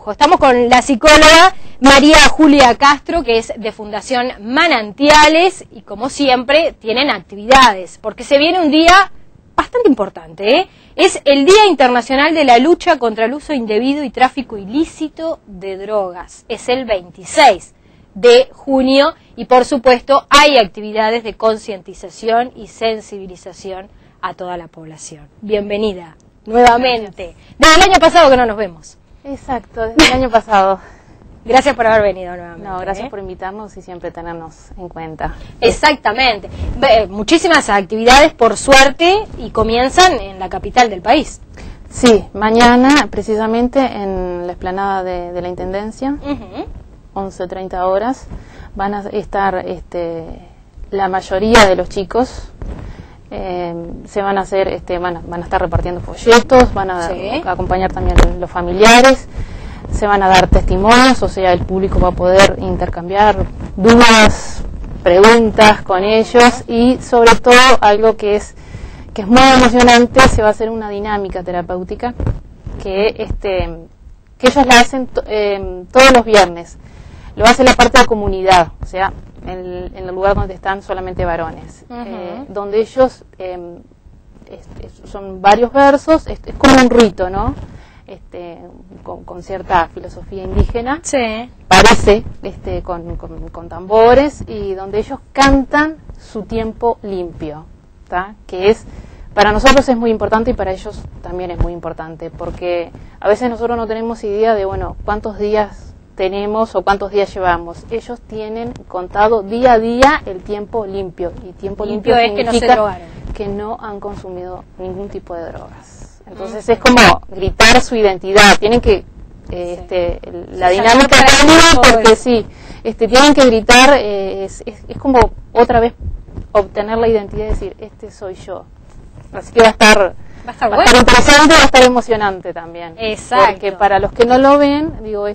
Estamos con la psicóloga María Julia Castro, que es de Fundación Manantiales, y como siempre tienen actividades, porque se viene un día bastante importante, ¿eh? Es el Día Internacional de la Lucha contra el Uso Indebido y Tráfico Ilícito de Drogas. Es el 26 de junio y por supuesto hay actividades de concientización y sensibilización a toda la población. Bienvenida nuevamente. Desde el año pasado que no nos vemos. Exacto, desde el año pasado. Gracias por haber venido nuevamente. No, gracias por invitarnos y siempre tenernos en cuenta. Exactamente. Muchísimas actividades, por suerte, y comienzan en la capital del país. Sí, mañana, precisamente, en la explanada de la Intendencia, 11:30 horas, van a estar la mayoría de los chicos. Se van a hacer, van a estar repartiendo folletos, van a acompañar también los familiares, se van a dar testimonios, o sea, el público va a poder intercambiar dudas, preguntas con ellos y sobre todo algo que es muy emocionante, se va a hacer una dinámica terapéutica que ellos la hacen todos los viernes. Lo hace la parte de comunidad, o sea, en el lugar donde están solamente varones, donde ellos son varios versos, es como un rito, ¿no? Con cierta filosofía indígena, parece, con tambores, y donde ellos cantan su tiempo limpio, ¿tá? Que es, para nosotros es muy importante y para ellos también es muy importante, porque a veces nosotros no tenemos idea de, bueno, cuántos días tenemos o cuántos días llevamos. Ellos tienen contado día a día el tiempo limpio, y tiempo limpio es que no se drogaron, que no han consumido ningún tipo de drogas. Entonces es como gritar su identidad, tienen que la dinámica porque tienen que gritar, es como otra vez obtener la identidad y decir, soy yo. Así que va a estar interesante, va a estar emocionante también. Exacto. Porque para los que no lo ven, digo,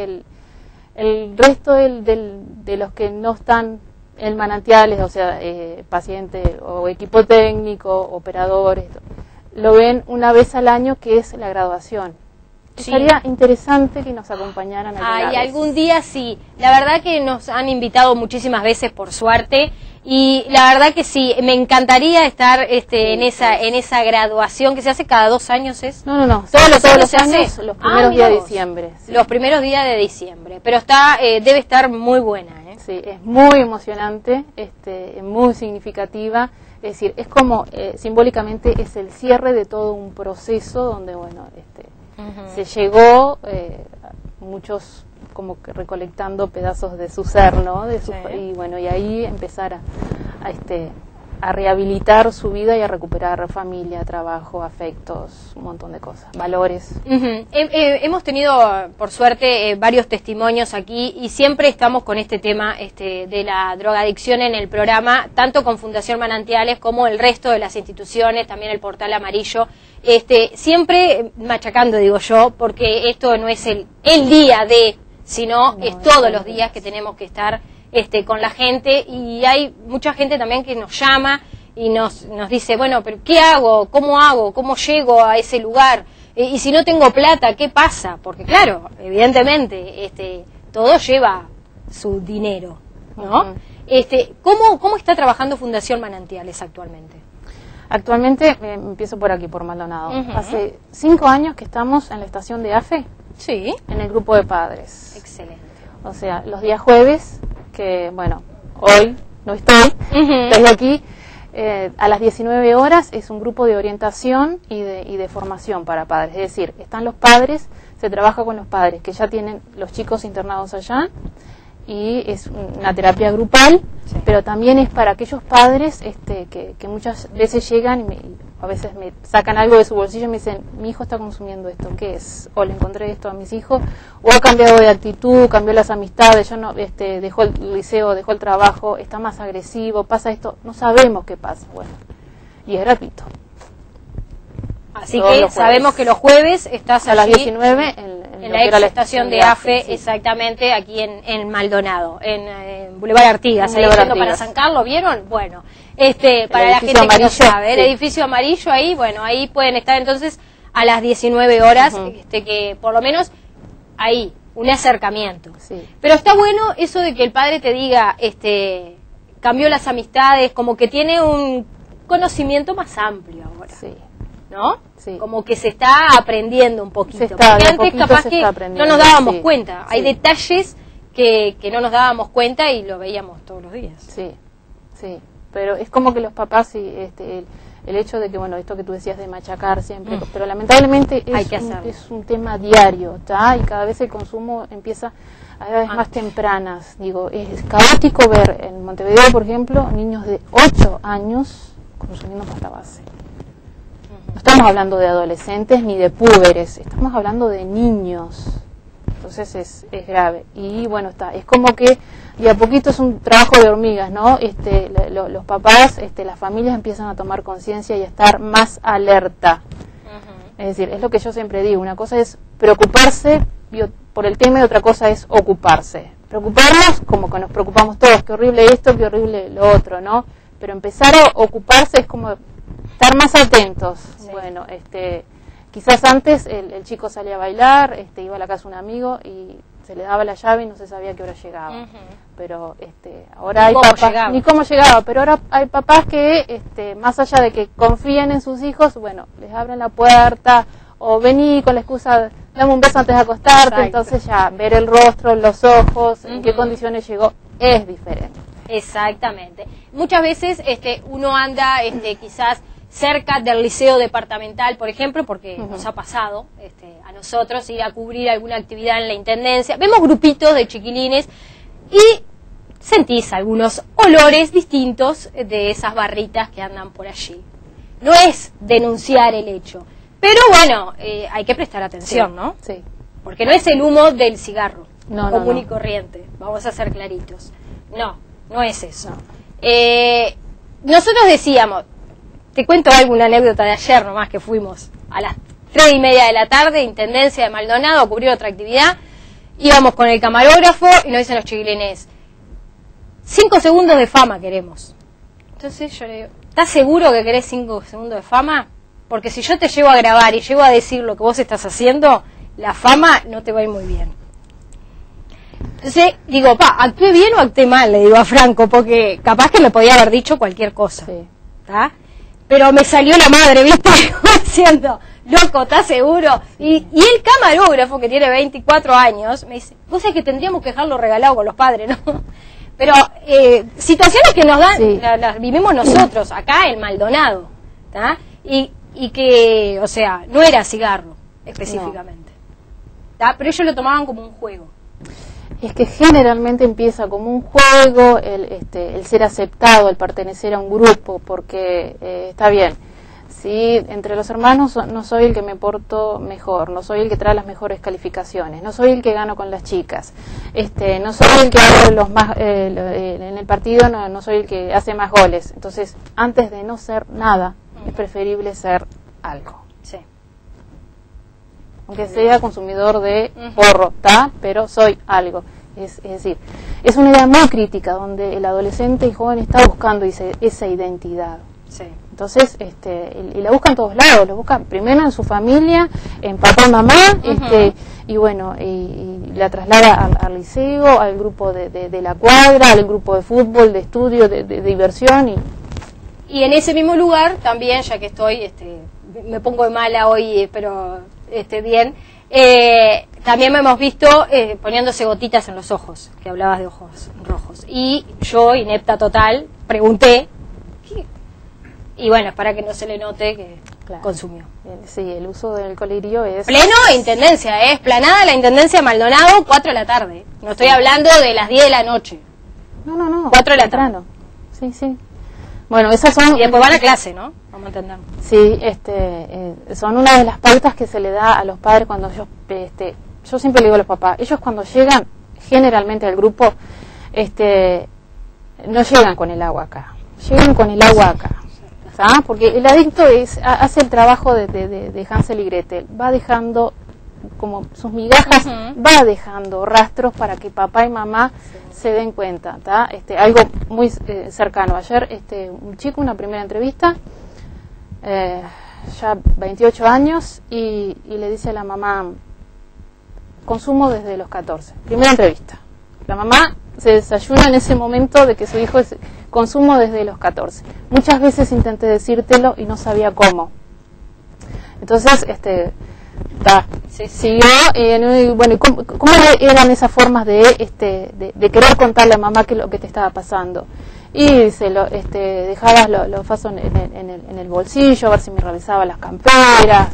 el resto de los que no están en Manantiales, o sea, pacientes o equipo técnico, operadores, lo ven una vez al año, que es la graduación. Sería interesante que nos acompañaran algún día, sí. La verdad que nos han invitado muchísimas veces, por suerte, y la verdad que sí, me encantaría estar en esa graduación que se hace cada 2 años, ¿es? No. Todos los años, los primeros días de diciembre. Sí. Los primeros días de diciembre, pero debe estar muy buena, ¿eh? Sí, es muy emocionante, muy significativa. Es decir, es como, simbólicamente, es el cierre de todo un proceso donde, bueno, se llegó, muchos como que recolectando pedazos de su ser, ¿no? Y bueno, y ahí empezar a rehabilitar su vida y a recuperar familia, trabajo, afectos, un montón de cosas, valores. Hemos tenido, por suerte, varios testimonios aquí y siempre estamos con este tema de la drogadicción en el programa, tanto con Fundación Manantiales como el resto de las instituciones, también el Portal Amarillo, siempre machacando, digo yo, porque esto no es el día de, sino es todos los días que tenemos que estar con la gente, y hay mucha gente también que nos llama y nos dice, bueno, pero ¿qué hago? ¿Cómo llego a ese lugar? Y si no tengo plata, ¿qué pasa? Porque claro, evidentemente, todo lleva su dinero, ¿no? ¿Cómo está trabajando Fundación Manantiales actualmente? Actualmente, empiezo por aquí, por Maldonado. Hace 5 años que estamos en la estación de AFE, en el grupo de padres. Excelente. O sea, los días jueves, que bueno, hoy no estoy aquí, a las 19 horas es un grupo de orientación y de formación para padres. Es decir, están los padres, se trabaja con los padres que ya tienen los chicos internados allá, y es una terapia grupal, pero también es para aquellos padres que muchas veces llegan y a veces me sacan algo de su bolsillo y me dicen, mi hijo está consumiendo esto, ¿qué es? O le encontré esto a mis hijos, o ha cambiado de actitud, cambió las amistades, dejó el liceo, dejó el trabajo, está más agresivo, pasa esto, no sabemos qué pasa. Bueno, y es gratuito. Así que sabemos que los jueves estás a las 19 en la ex estación de AFE, exactamente, aquí en Maldonado, en Boulevard Artigas, ahí yendo para San Carlos, ¿vieron? Bueno, para la gente que no sabe, el edificio amarillo ahí, bueno, ahí pueden estar entonces a las 19 horas, que por lo menos ahí, un acercamiento. Sí. Pero está bueno eso de que el padre te diga, cambió las amistades, como que tiene un conocimiento más amplio ahora. Sí. ¿No? Sí. Como que se está aprendiendo un poquito. Porque antes capaz que no nos dábamos cuenta. Hay detalles que no nos dábamos cuenta y lo veíamos todos los días. Sí, sí. Pero es como que los papás, el hecho de que, bueno, esto que tú decías de machacar siempre, pero lamentablemente es un tema diario, ¿tá? Y cada vez el consumo empieza a edades más tempranas. Digo, es caótico ver en Montevideo, por ejemplo, niños de 8 años consumiendo pasta base. No estamos hablando de adolescentes ni de púberes, estamos hablando de niños. Entonces es grave. Y bueno, es como que de a poquito es un trabajo de hormigas, ¿no? Los papás, las familias empiezan a tomar conciencia y a estar más alerta. Es decir, es lo que yo siempre digo, una cosa es preocuparse por el tema y otra cosa es ocuparse. Preocuparnos como que nos preocupamos todos, qué horrible esto, qué horrible lo otro, ¿no? Pero empezar a ocuparse es como estar más atentos. Sí. Bueno, quizás antes el chico salía a bailar, iba a la casa de un amigo y se le daba la llave y no se sabía qué hora llegaba. Pero ahora hay papás, ni cómo llegaba, pero ahora hay papás que más allá de que confíen en sus hijos, bueno, les abren la puerta o vení con la excusa, dame un beso antes de acostarte. Exacto. Entonces ya ver el rostro, los ojos, en qué condiciones llegó, es diferente. Exactamente. Muchas veces uno anda quizás cerca del liceo departamental, por ejemplo, porque nos ha pasado a nosotros ir a cubrir alguna actividad en la intendencia. Vemos grupitos de chiquilines y sentís algunos olores distintos de esas barritas que andan por allí. No es denunciar el hecho, pero bueno, hay que prestar atención, sí, ¿no? Sí. Porque no es el humo del cigarro común no. y corriente, vamos a ser claritos. No es eso. No. Nosotros decíamos, te cuento alguna anécdota de ayer nomás, que fuimos a las 3:30 de la tarde, Intendencia de Maldonado, a cubrir otra actividad. Íbamos con el camarógrafo y nos dicen los chiquilines, 5 segundos de fama queremos. Entonces yo le digo, ¿estás seguro que querés 5 segundos de fama? Porque si yo te llevo a grabar y llevo a decir lo que vos estás haciendo, la fama no te va a ir muy bien. Entonces digo, ¿actué bien o actué mal? Le digo a Franco, porque capaz que me podía haber dicho cualquier cosa. Sí. ¿Está? Pero me salió la madre, ¿viste? Diciendo, loco, ¿estás seguro? Y el camarógrafo, que tiene 24 años, me dice, vos sabés que tendríamos que dejarlo regalado con los padres, ¿no? Pero situaciones que nos dan, sí, las vivimos nosotros, acá en Maldonado, ¿está? Y que, o sea, no era cigarro, específicamente. ¿Está? Pero ellos lo tomaban como un juego. Es que generalmente empieza como un juego, el ser aceptado, el pertenecer a un grupo, porque está bien, si entre los hermanos no soy el que me porto mejor, no soy el que trae las mejores calificaciones, no soy el que gano con las chicas, no soy el que hago los más, en el partido no soy el que hace más goles. Entonces, antes de no ser nada, es preferible ser algo. Sí. Aunque sea consumidor de porro, ¿está? Pero soy algo. Es decir, es una idea muy crítica donde el adolescente y joven está buscando esa identidad. Sí. Entonces, y la busca en todos lados, la busca primero en su familia, en papá y mamá, y bueno, y la traslada al liceo, al grupo de la cuadra, al grupo de fútbol, de estudio, de diversión. Y en ese mismo lugar también, ya que estoy, me pongo de mala hoy, pero bien, también me hemos visto poniéndose gotitas en los ojos, que hablabas de ojos rojos. Y yo, inepta total, pregunté, y bueno, es para que no se le note que consumió. Sí, el uso del colirio es... Pleno Intendencia, esplanada la Intendencia de Maldonado, 4 de la tarde. No estoy hablando de las 10 de la noche. No. 4 de la tarde. Sí. Bueno, esas son... Y después van a clase, ¿no? Vamos a entender. Sí, son una de las pautas que se le da a los padres cuando ellos, yo siempre le digo a los papás, ellos cuando llegan generalmente al grupo, no llegan con el agua acá, llegan con el agua acá, ¿sabes? Porque el adicto hace el trabajo de Hansel y Gretel, va dejando como sus migajas, va dejando rastros para que papá y mamá se den cuenta, ¿tá? Algo muy cercano. Ayer un chico, una primera entrevista, ya 28 años, y le dice a la mamá, consumo desde los 14. Primera entrevista. La mamá se desayuna en ese momento de que su hijo es consumo desde los 14. Muchas veces intenté decírtelo y no sabía cómo. Entonces, siguió, bueno, ¿cómo eran esas formas de querer contarle a mamá lo que te estaba pasando? Y dejabas los vasos en el bolsillo, a ver si me revisaba las camperas.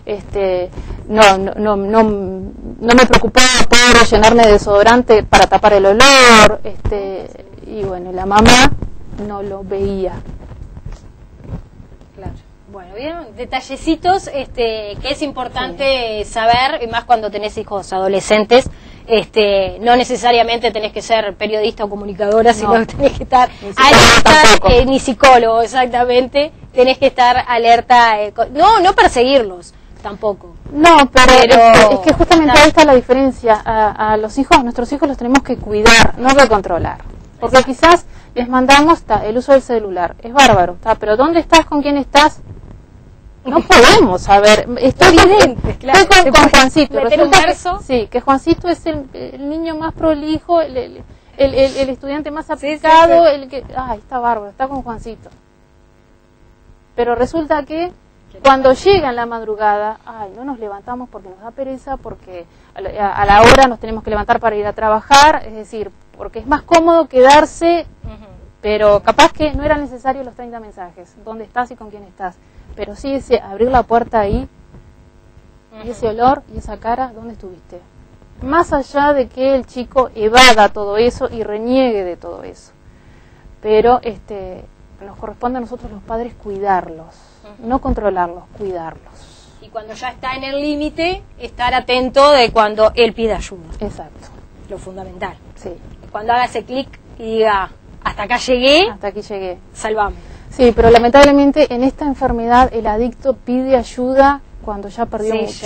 No me preocupaba por llenarme de desodorante para tapar el olor. Y bueno, la mamá no lo veía. Claro. Bueno, bien, detallecitos que es importante saber, y más cuando tenés hijos adolescentes. No necesariamente tenés que ser periodista o comunicadora, sino que tenés que estar alerta, ni psicólogo, exactamente, tenés que estar alerta, no perseguirlos tampoco. No, pero es que justamente ahí está la diferencia. A nuestros hijos los tenemos que cuidar, no que controlar. Porque quizás les mandamos el uso del celular, es bárbaro, pero ¿dónde estás? ¿Con quién estás? No podemos saber, estoy claro, con Juancito. Sí, que Juancito es el niño más prolijo, el estudiante más aplicado, el que, está bárbaro, está con Juancito. Pero resulta que cuando llega en la madrugada, no nos levantamos porque nos da pereza, porque a la hora nos tenemos que levantar para ir a trabajar, es decir, porque es más cómodo quedarse, pero capaz que no eran necesarios los 30 mensajes, ¿dónde estás y con quién estás? Pero sí abrir la puerta ahí, y ese olor y esa cara, ¿dónde estuviste? Más allá de que el chico evada todo eso y reniegue de todo eso. Pero nos corresponde a nosotros los padres cuidarlos, no controlarlos, cuidarlos. Y cuando ya está en el límite, estar atento de cuando él pide ayuda. Exacto. Lo fundamental. Sí. Cuando haga ese clic y diga, hasta acá llegué. Hasta aquí llegué. Salvame. Sí, pero lamentablemente en esta enfermedad el adicto pide ayuda cuando ya perdió mucho.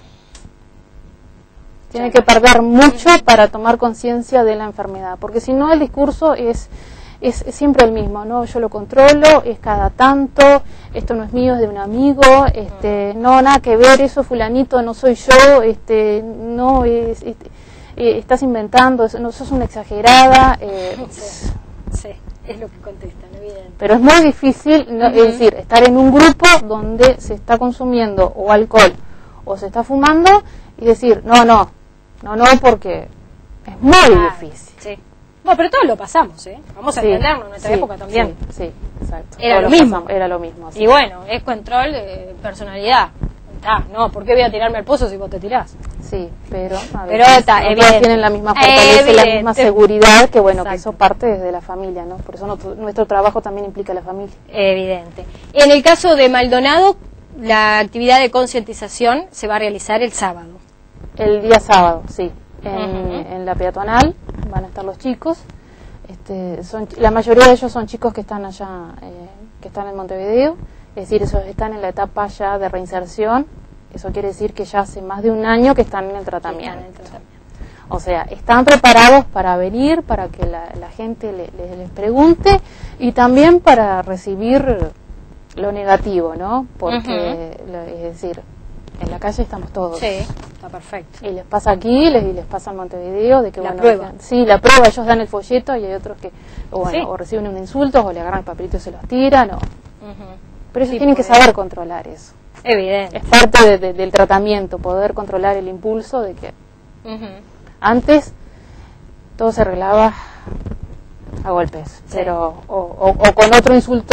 Tiene que perder mucho para tomar conciencia de la enfermedad, porque si no el discurso es siempre el mismo, ¿no? Yo lo controlo, es cada tanto, esto no es mío, es de un amigo, no, nada que ver, eso fulanito no soy yo, no, estás inventando, no, sos una exagerada. Sí, es lo que contestan, evidente. Pero es muy difícil, es decir, estar en un grupo donde se está consumiendo o alcohol o se está fumando y decir, no, porque es muy difícil. Sí. No, pero todos lo pasamos, vamos a entenderlo, en nuestra época también. Sí, exacto. Era lo mismo. Era lo mismo. Sí. Y bueno, es control de personalidad. No, ¿por qué voy a tirarme al pozo si vos te tirás? Sí, pero tienen la misma fortaleza y la misma seguridad, que bueno, que eso parte desde la familia, ¿no? Por eso nuestro trabajo también implica a la familia. Evidente. En el caso de Maldonado, la actividad de concientización se va a realizar el sábado. El día sábado, sí. En la peatonal van a estar los chicos. La mayoría de ellos son chicos que están allá, que están en Montevideo. Es decir, esos están en la etapa ya de reinserción. Eso quiere decir que ya hace más de un año que están en el tratamiento. O sea, están preparados para venir, para que la gente les pregunte y también para recibir lo negativo, ¿no? Porque, es decir, en la calle estamos todos. Sí, está perfecto. Y les pasa aquí y les pasa en Montevideo de que la prueba. Sí, la prueba, ellos dan el folleto y hay otros que o reciben un insulto o le agarran el papelito y se los tiran. Pero ellos tienen que saber controlar eso. Evidente. Es parte del tratamiento, poder controlar el impulso de que antes todo se arreglaba a golpes, pero o con otro insulto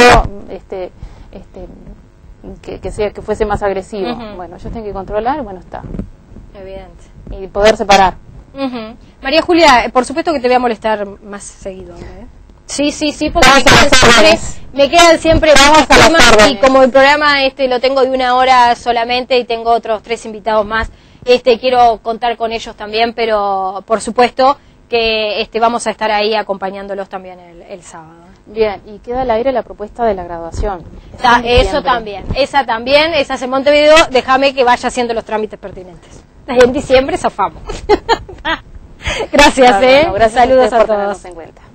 que fuese más agresivo. Bueno, ellos tienen que controlar, bueno, está. Evidente. Y poder separar. María Julia, por supuesto que te voy a molestar más seguido, Sí, porque me quedan siempre más temas y como el programa lo tengo de 1 hora solamente y tengo otros 3 invitados más, quiero contar con ellos también, pero por supuesto que vamos a estar ahí acompañándolos también el sábado. Bien, y queda al aire la propuesta de la graduación. Esa también, esa es en Montevideo, déjame que vaya haciendo los trámites pertinentes. En diciembre zafamos. Gracias, gracias. Saludos a todos. todos.